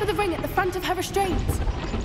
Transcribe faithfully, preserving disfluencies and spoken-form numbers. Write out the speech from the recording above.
for the ring at the front of her restraints.